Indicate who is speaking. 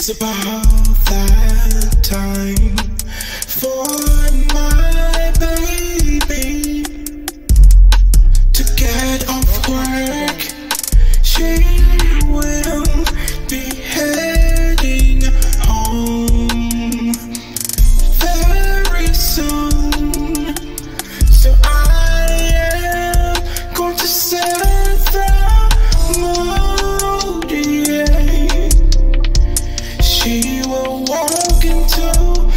Speaker 1: about that time for my baby to get off work. She will be heading home very soon, so I am going to set the mood, yeah. She will walk into